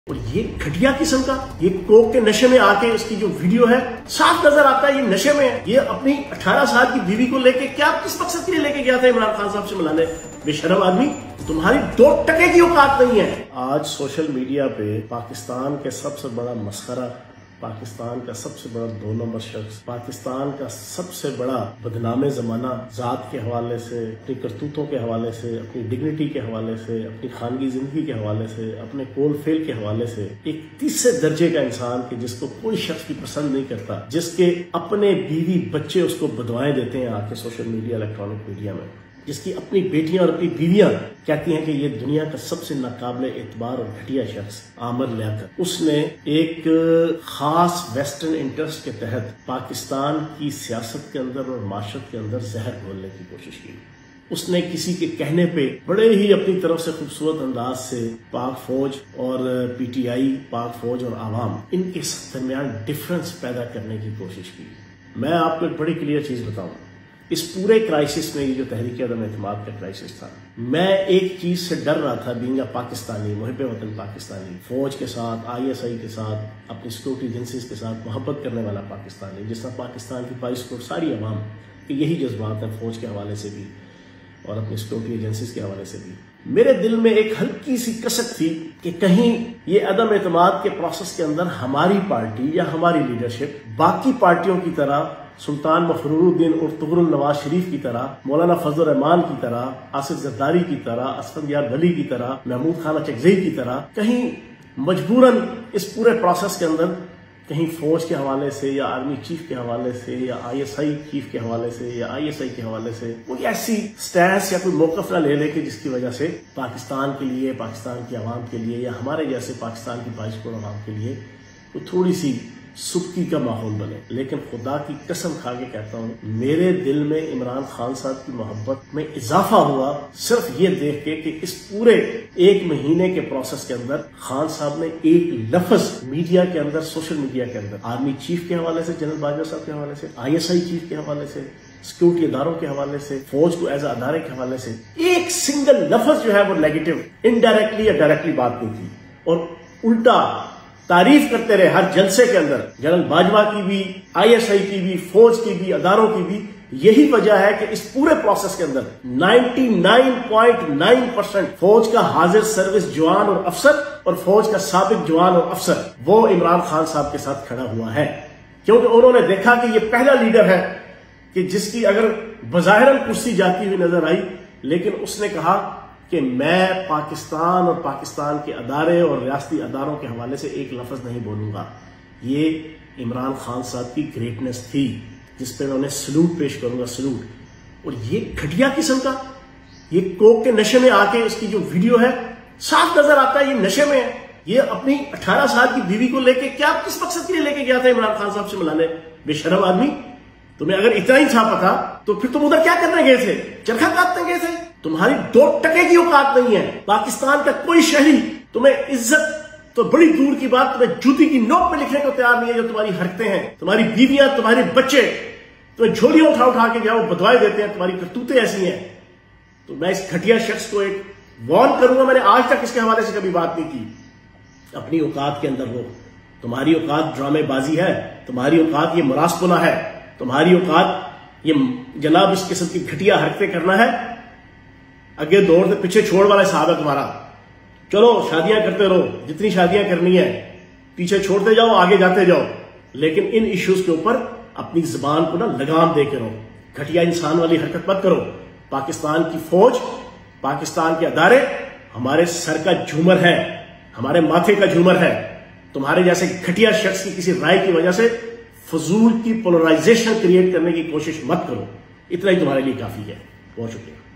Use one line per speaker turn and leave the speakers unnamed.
اور یہ گھٹیا قسم کا، یہ کوک کے نشے میں آ کے اس کی جو ویڈیو ہے صاف نظر آتا ہے یہ نشے میں ہے۔ یہ اپنی 18 سال کی بیوی کو لے کے کیا کس مقصد کے لیے لے کے گیا تھا عمران خان صاحب سے ملانے؟ بے شرم آدمی، تمہاری 2 ٹکے کی اوقات نہیں ہے۔ آج سوشل میڈیا پہ پاکستان کے سب سے بڑا مسخرہ، پاکستان کا سب سے بڑا 2 نمبر شخص، پاکستان کا سب سے بڑا بدنام زمانہ، ذات کے حوالے سے، اپنی کرتوتوں کے حوالے سے، اپنی ڈگنیٹی کے حوالے سے، اپنی خانگی زندگی کے حوالے سے، اپنے کول فیل کے حوالے سے، ایک تیسرے درجے کا انسان کہ جس کو کوئی شخص بھی پسند نہیں کرتا، جس کے اپنے بیوی بچے اس کو بدوائیں دیتے ہیں آ کے سوشل میڈیا، الیکٹرانک میڈیا میں، جس کی اپنی بیٹیاں اور اپنی بیویاں کہتی ہیں کہ یہ دنیا کا سب سے ناقابل اعتبار اور گھٹیا شخص عامر لیاقت، اس نے ایک خاص ویسٹرن انٹرسٹ کے تحت پاکستان کی سیاست کے اندر اور معاشرت کے اندر زہر گھولنے کی کوشش کی۔ اس نے کسی کے کہنے پہ بڑے ہی اپنی طرف سے خوبصورت انداز سے پاک فوج اور پی ٹی آئی، پاک فوج اور عوام، ان کے درمیان ڈفرنس پیدا کرنے کی کوشش کی۔ میں آپ کو ایک بڑی کلیئر چیز بتاؤں، اس پورے کرائسس میں یہ جو تحریک عدم اعتماد کا کرائسس تھا، میں ایک چیز سے ڈر رہا تھا، بینگ پاکستانی، محب وطن پاکستانی، فوج کے ساتھ، آئی ایس آئی کے ساتھ، اپنی سیکورٹی ایجنسیز کے ساتھ محبت کرنے والا پاکستانی، جس طرح پاکستان کی 22 کروڑ ساری عوام کے یہی جذبات ہیں، فوج کے حوالے سے بھی اور اپنی سیکورٹی ایجنسیز کے حوالے سے بھی۔ میرے دل میں ایک ہلکی سی کسک تھی کہ کہیں یہ عدم اعتماد کے پروسیس کے اندر ہماری پارٹی یا ہماری لیڈرشپ باقی پارٹیوں کی طرح، سلطان مفرور الدین ارطغرل نواز شریف کی طرح، مولانا فضل الرحمان کی طرح، آصف زرداری کی طرح، اسفندیار ولی کی طرح، محمود خان اچکزئی کی طرح، کہیں مجبوراً اس پورے پروسیس کے اندر کہیں فوج کے حوالے سے یا آرمی چیف کے حوالے سے یا آئی ایس آئی چیف کے حوالے سے یا آئی ایس آئی کے حوالے سے کوئی ایسی سٹینس یا کوئی موقف نہ لے لے کہ جس کی وجہ سے پاکستان کے لیے، پاکستان کی عوام کے لیے یا ہمارے جیسے پاکستان کی 22 کروڑ عوام کے لیے کوئی تھوڑی سی سبکی کا ماحول بنے۔ لیکن خدا کی قسم کھا کے کہتا ہوں، میرے دل میں عمران خان صاحب کی محبت میں اضافہ ہوا صرف یہ دیکھ کے کہ اس پورے 1 مہینے کے پروسیس کے اندر خان صاحب نے ایک لفظ میڈیا کے اندر، سوشل میڈیا کے اندر، آرمی چیف کے حوالے سے، جنرل باجوہ صاحب کے حوالے سے، آئی ایس آئی چیف کے حوالے سے، سیکورٹی اداروں کے حوالے سے، فوج کو ایز اے ادارے کے حوالے سے ایک سنگل لفظ جو ہے وہ نیگیٹو، انڈائریکٹلی یا ڈائریکٹلی بات نہیں کی، اور الٹا تعریف کرتے رہے ہر جلسے کے اندر، جنرل باجوہ کی بھی، آئی ایس آئی کی بھی، فوج کی بھی، اداروں کی بھی۔ یہی وجہ ہے کہ اس پورے پروسیس کے اندر 99.9% فوج کا حاضر سروس جوان اور افسر اور فوج کا سابق جوان اور افسر وہ عمران خان صاحب کے ساتھ کھڑا ہوا ہے، کیونکہ انہوں نے دیکھا کہ یہ پہلا لیڈر ہے کہ جس کی اگر بظاہراً کرسی جاتی ہوئی نظر آئی، لیکن اس نے کہا کہ میں پاکستان اور پاکستان کے ادارے اور ریاستی اداروں کے حوالے سے ایک لفظ نہیں بولوں گا۔ یہ عمران خان صاحب کی گریٹنس تھی جس پہ میں انہیں سلوٹ پیش کروں گا، سلوٹ۔ اور یہ گھٹیا قسم کا، یہ کوک کے نشے میں آ کے اس کی جو ویڈیو ہے صاف نظر آتا ہے یہ نشے میں ہے۔ یہ اپنی 18 سال کی بیوی کو لے کے کیا کس مقصد کے لیے لے کے گیا تھا عمران خان صاحب سے ملانے؟ بے شرم آدمی، تمہیں اگر اتنا ہی چھاپا تھا تو پھر تم ادھر کیا کرنے گئے تھے؟ چرخہ کاٹنے گئے تھے؟ تمہاری 2 ٹکے کی اوقات نہیں ہے۔ پاکستان کا کوئی شہری تمہیں عزت تو بڑی دور کی بات، تمہیں جوتی کی نوک پہ لکھنے کو تیار نہیں ہے جو تمہاری حرکتیں ہیں۔ تمہاری بیویاں، تمہارے بچے تمہیں جھولیاں اٹھا کے جاؤ بدوائے دیتے ہیں، تمہاری کرتوتیں ایسی ہیں۔ تو میں اس گھٹیا شخص کو ایک وارن کروں گا، میں نے آج تک اس کے حوالے سے کبھی بات نہیں کی۔ اپنی اوقات کے اندر ہو، تمہاری اوقات ڈرامے بازی ہے، تمہاری اوقات یہ مراسپنا ہے، تمہاری اوقات یہ جناب اس قسم کی گھٹیا حرکتیں کرنا ہے۔ آگے دوڑ سے پیچھے چھوڑ والا حساب ہے تمہارا۔ چلو شادیاں کرتے رہو، جتنی شادیاں کرنی ہے، پیچھے چھوڑتے جاؤ، آگے جاتے جاؤ، لیکن ان ایشوز کے اوپر اپنی زبان کو لگام دے کے رہو۔ گھٹیا انسان والی حرکت مت کرو۔ پاکستان کی فوج، پاکستان کے ادارے ہمارے سر کا جھومر ہے، ہمارے ماتھے کا جھومر ہے۔ تمہارے جیسے گھٹیا شخص کی کسی رائے کی وجہ سے فضول کی پولرائزیشن کریٹ کرنے کی کوشش مت کرو۔ اتنا ہی تمہارے لیے کافی ہے۔ بہت شکریہ۔